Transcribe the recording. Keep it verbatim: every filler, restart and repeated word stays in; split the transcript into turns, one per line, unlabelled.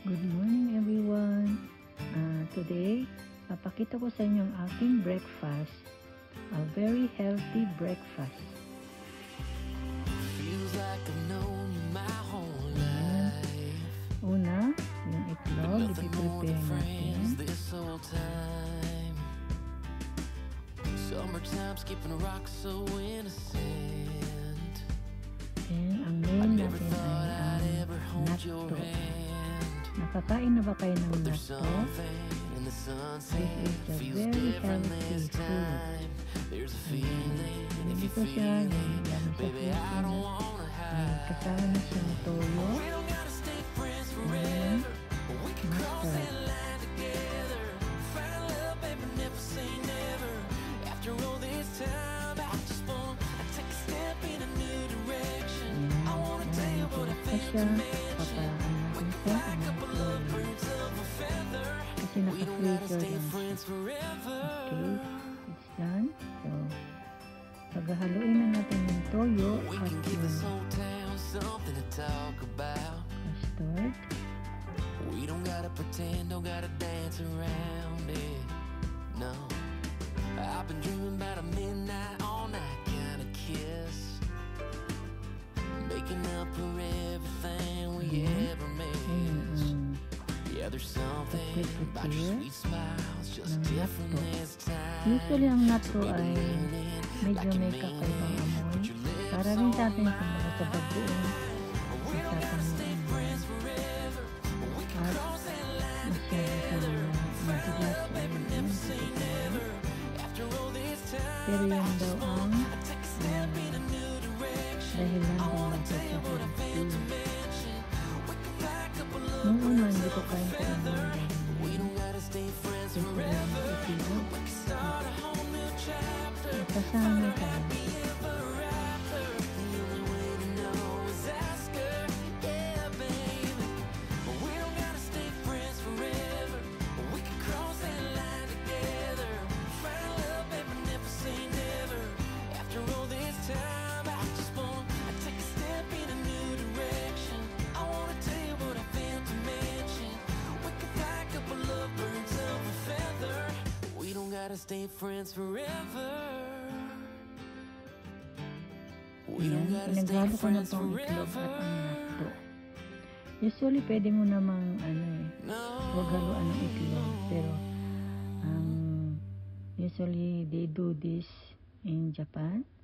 Good morning everyone. Uh, today, papakita ko sa inyo ang aking breakfast. A very healthy breakfast.
Feels like I've known you my whole life.
Una, yung itlog, ipiprepare natin.
This whole time. Summertime's keeping rocks so innocent.
And ang main natin ay ang natto. Nakakain na ba kayo ng natto? This is a very healthy food. Hindi ko siya nilagyan sa freezer na kasama na siyang toyo and mustard. Ayan, masarap pa siya. Papaano natin siya kasi naka-freezer lang siya. Okay, it's done. So, paghahaluin na natin yung toyo at yung mustard.
We don't gotta pretend, don't gotta dance around it. No, I've been dreaming about a midnight, all night kind of kiss, making up for everything we
mm-hmm.
ever made.
Um,
yeah, there's something about your sweet smiles, just different this time.
Usually ang natto ay medyo may kakaibang amoy. Para rin sa atin kung mga sa bagoong isasang mo at masyado sa matigas ay yun. Pero yan daw ang uh, dahilan daw sa healthy. Nung una hindi ko kain ko ang mga kasi lang itibo. Kasama ka.
Stay friends forever. We don't gotta stay friends forever.
Usually pwede mo namang ano eh, huwag haluan ng itlog, pero um, usually they do this in Japan.